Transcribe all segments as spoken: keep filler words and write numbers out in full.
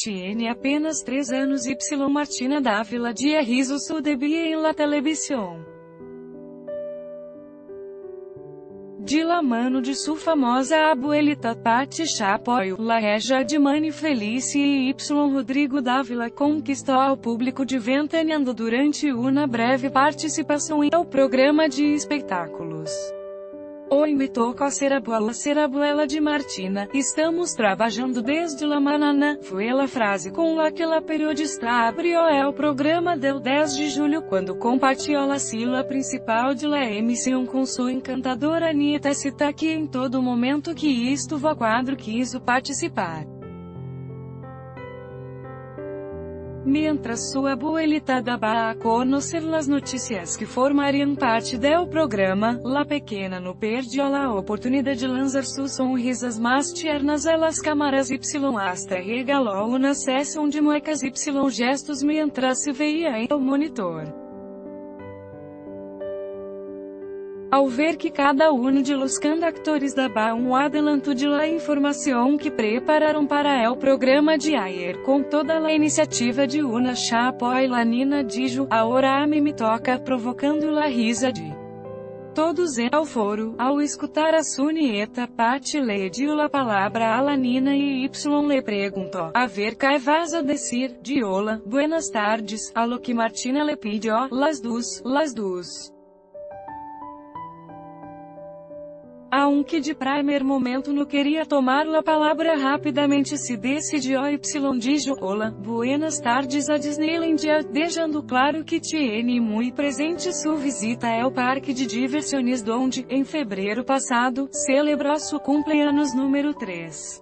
tiene apenas três anos y Martina Dávila de hizo su debut en la televisión. De la mano de su famosa abuelita Patti Chapoy, la hija de Mani Felice e Y. Rodrigo Dávila conquistou ao público de Ventaneando durante uma breve participação em el programa de espectáculos. O invitou a ser abuela, ser abuela de Martina. Estamos trabalhando desde la manana, foi a frase com la que la periodista abriu el programa del dez de julho, quando compartilhou a sila principal de la emissão com sua encantadora nieta Cita, que em todo momento que estuvo a quadro quiso participar. Mientras sua abuelita daba a conocer las noticias que formariam parte del programa, la pequena no perdió la oportunidad de lanzar sus sonrisas más tiernas a las cámaras y hasta regaló una sesión de muecas y gestos mientras se veía en el monitor. Ao ver que cada um de los conductores daba um adelanto de la informação que prepararam para el programa de ayer, com toda a iniciativa de una Chapoy la Nina dijo, ahora a mí me toca, provocando la risa de todos en el foro. Ao escutar a su nieta, Patti le dio la palabra a la Nina e Y le preguntó, a ver qué vas a decir, de hola, buenas tardes, a lo que Martina le pidió, las dos, las dos. Aunque de primeiro momento não queria tomar a palavra, rapidamente se decidiu Y dijo, hola, buenas tardes a Disneylandia, deixando claro que tiene muito presente sua visita ao parque de diversões donde, em fevereiro passado, celebrou seu cumpleaños número três.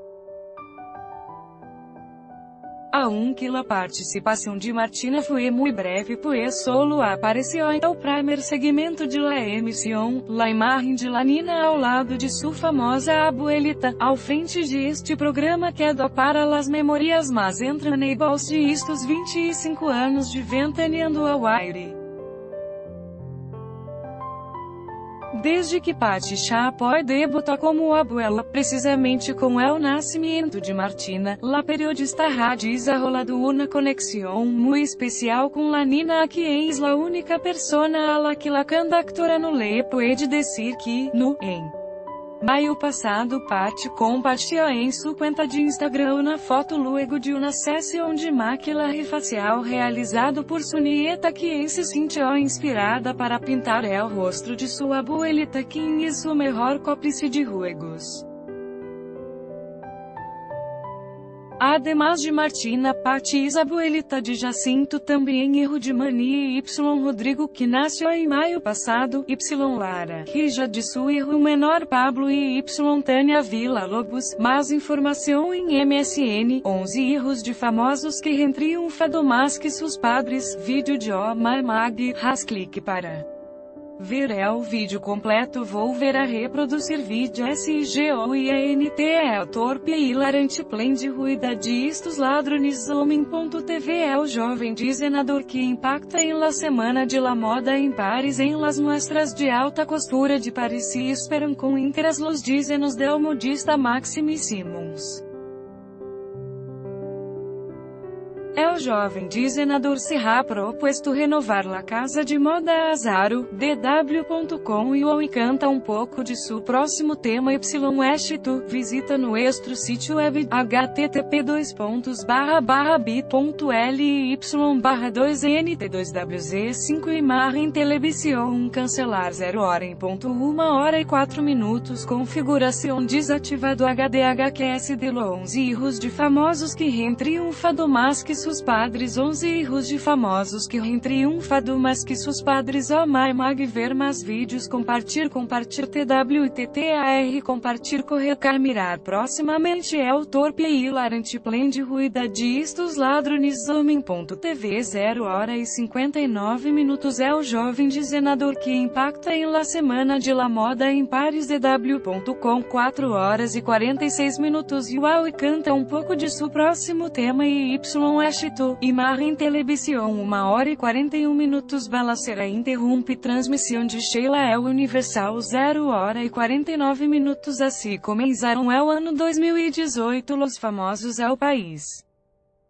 Aunque la participação de Martina foi muito breve, pues solo apareceu em el primer segmento de la emissão, la imagen de la Nina ao lado de sua famosa abuelita, ao frente de este programa quedó para las memorias mas entrañables de estos vinte e cinco anos de Ventaneando ao aire. Desde que Patti Chapoy debutou como abuela, precisamente com el nascimento de Martina, la periodista ha desarrollado una conexión muy especial con la Nina, que es la única persona a la que la conductora no le puede decir que, no, em maio passado Patti compartilhou em sua conta de Instagram uma foto luego de uma sessão de maquillaje facial realizado por sua nieta, que se sentiu inspirada para pintar el rosto de sua abuelita, quem é sua melhor cómplice de ruegos. Además de Martina, Patti es abuelita de Jacinto, também hijo de Mani e Y. Rodrigo, que nasceu em maio passado, Y. Lara, hija de su hijo menor Pablo e Y. Tânia Villa Lobos. Mais informação em M S N, onze hijos de famosos que han triunfado más que sus padres, vídeo de Oh My Mag, haz clique para ver el vídeo completo. Vou ver a reproduzir vídeo S G O I N T E torpe e hilarante plan de ruidade estos ladrones homem.tv el jovem diseñador que impacta em la semana de la moda em Paris em las muestras de alta costura de Paris se esperam com interés los diseños del modista Maxime Simons. El jovem diseñador se ha propuesto renovar la casa de moda Azaro, D W ponto com e o encanta um pouco de seu próximo tema Y. Estou, visita no extro sítio web, http dois pontos barra barra bit.ly barra dois N T dois W Z cinco imagen televisão cancelar zero hora em ponto uma hora e quatro minutos configuração desativado H D H Q S de onze hijos de famosos que han triunfado más que seus padres onze hijos de famosos que han triunfado mais que seus padres Oh My Mag ver mais vídeos compartilhar compartilhar T W T T A R compartilhar correcar mirar proximamente el torpe e hilarante plan de ruidade estos ladrones homem.tv zero hora e cinquenta e nove minutos el jovem diseñador que impacta em la semana de la moda em Paris D W ponto com quatro horas e quarenta e seis minutos e uau e canta um pouco de seu próximo tema e Y. Estou, imagen televisão uma hora e quarenta e um minutos Balacera interrompe transmissão de Sheila El Universal zero hora e quarenta e nove minutos assim começaram el ano dois mil e dezoito los famosos ao país.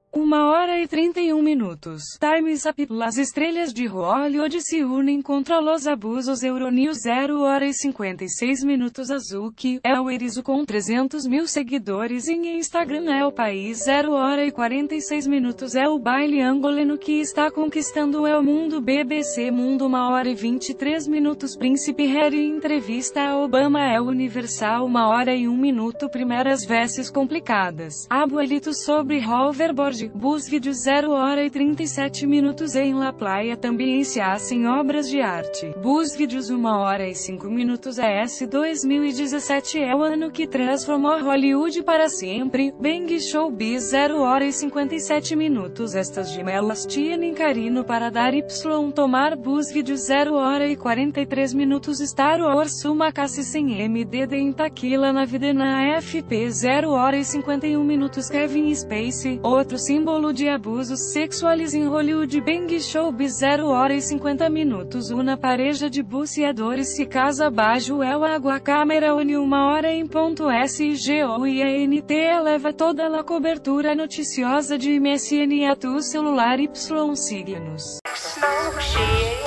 Uma hora e trinta e um minutos. Time's Up. As estrelas de Hollywood se unem contra los abusos. Euronews. Zero hora e cinquenta e seis minutos. Azuki é o erizo com trezentos mil seguidores em Instagram. É o país. Zero hora e quarenta e seis minutos. É o baile angolano que está conquistando é o mundo. B B C Mundo. Uma hora e vinte e três minutos. Príncipe Harry entrevista a Obama. É o Universal. Uma hora e um minuto. Primeiras vestes complicadas. Abuelitos sobre hoverboard. BuzzFeed. Zero hora e trinta e sete minutos. Em La Playa também se hacen obras de arte. BuzzFeed. Uma hora e cinco minutos. E S dois mil e dezessete é o ano que transformou Hollywood para sempre. Bang Showbiz. Zero hora e cinquenta e sete minutos. Estas gemelas tienen carinho para dar Y tomar. BuzzFeed. Zero hora e quarenta e três minutos. Star Wars. Uma caça sem M D D em Taquila na vida na A F P. Zero hora e cinquenta e um minutos. Kevin Spacey, outro símbolo de abusos sexuais em Hollywood. Bang Showbiz. Zero hora e cinquenta minutos. Uma pareja de buceadores se casa abaixo el água câmera une uma hora em ponto S G O e a N T eleva toda a cobertura noticiosa de M S N a tu celular Y signos.